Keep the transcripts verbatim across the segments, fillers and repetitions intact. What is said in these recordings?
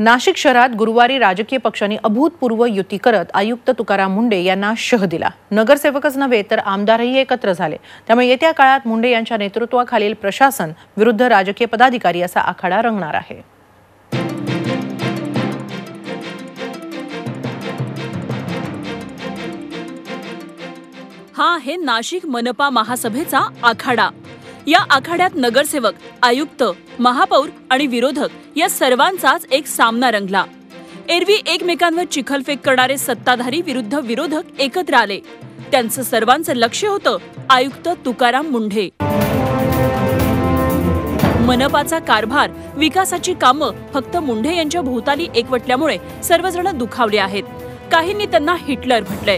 नाशिक शहरात गुरुवारी राजकीय पक्षांनी अभूतपूर्व युती करत आयुक्त तुकाराम मुंढे यांना शह दिला। नगरसेवकच नव्हे तर आमदारही एकत्र झाले। त्यामुळे येत्या काळात मुंढे यांच्या नेतृत्वाखालील प्रशासन विरुद्ध राजकीय पदाधिकारी असा आखाडा रंगणार आहे। हा आहे नाशिक मनपा महासभेचा आखाडा। या आखाड्यात नगरसेवक, आयुक्त, महापौर आणि विरोधक या सर्वांचाच एक सामना रंगला। एरवी एकमेकांवर चिखलफेक करणारे सत्ताधारी विरुद्ध विरोधक एकत्र आले। त्यांचं सर्वांचं लक्ष होतं आयुक्त तुकाराम मुंढे। मनपाचा कारभार, विकासाची कामं फक्त मुंढे यांच्या भोवताली एकवटल्यामुळे सर्वजण दुखावले आहेत। काहींनी त्यांना हिटलर म्हटलंय,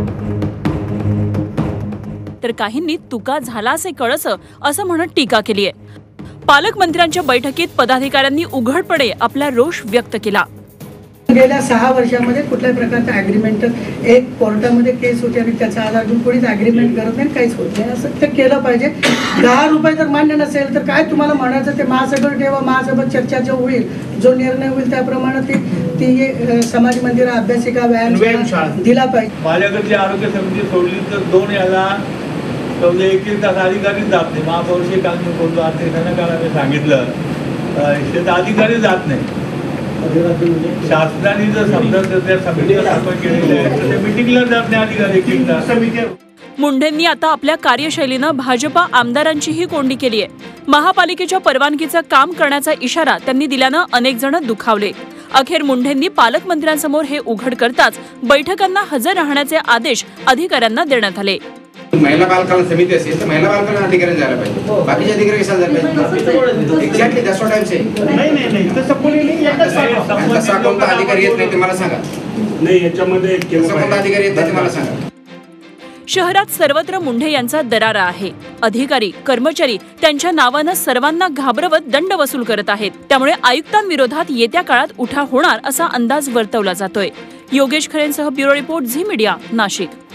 तर काहींनी तुका झाला असे कळसं असं म्हणत टीका केली आहे। पालकमंत्र्यांच्या बैठकीत पदाधिकाऱ्यांनी उघडपणे आपला रोष व्यक्त केला। गेल्या सहा वर्षांमध्ये कुठल्याही प्रकारचा ॲग्रीमेंट, एक कोर्टामध्ये केस होते आणि त्याचा आधार घेऊन कोणीच ॲग्रीमेंट करत नाही, काहीच होत नाही। असं ते केलं पाहिजे। दहा रुपये जर मान्य नसेल तर काय तुम्हाला म्हणायचं, ते महासभेवर ठेवा, महासभेत चर्चा जो होईल, जो निर्णय होईल त्याप्रमाणे ती ती समाज मंदिर, अभ्यासिका, व्यायाम दिला पाहिजे। माझ्याकडची आरोग्य समिती सोडली तर दोन याला एक एक तास अधिकारी जात नाही। महापौरशी काल मी बोललो, अध्यक्षांना काल आम्ही सांगितलं शेत अधिकारी जात नाही। शासनाने जर समजा त्या समितीला स्थापन केलेले आहे तर मीटिंगला जात नाही अधिकारी। मुंढेंनी आता आपल्या कार्यशैलीनं भाजपा आमदारांचीही कोंडी केली आहे। महापालिकेच्या परवानगीचं काम करण्याचा इशारा त्यांनी दिल्यानं अनेक जण दुखावले। अखेर मुंढेंनी पालकमंत्र्यांसमोर हे उघड करताच बैठकांना हजर राहण्याचे आदेश अधिकाऱ्यांना देण्यात आले। महिला बालकल्याण समिती असेल तर महिला बालकल्याण अधिकारी जायला पाहिजे, बाकीचे अधिकारी कशाला जायला पाहिजे? Exactly that's what I am saying. नाही नाही नाही तसं कोणी नाही, तसा कोणता अधिकारी येत नाही ते मला सांगा। नाही याच्यामध्ये कोणता अधिकारी येत नाही ते मला सांगा। शहरात सर्वत्र मुंढे यांचा दरारा आहे। अधिकारी, कर्मचारी त्यांच्या नावानं सर्वांना घाबरवत दंड वसूल करत आहेत। त्यामुळे आयुक्तांविरोधात येत्या काळात उठाव होणार असा अंदाज वर्तवला जातोय। योगेश खरेंसह bureau report, Zee media, Nashik.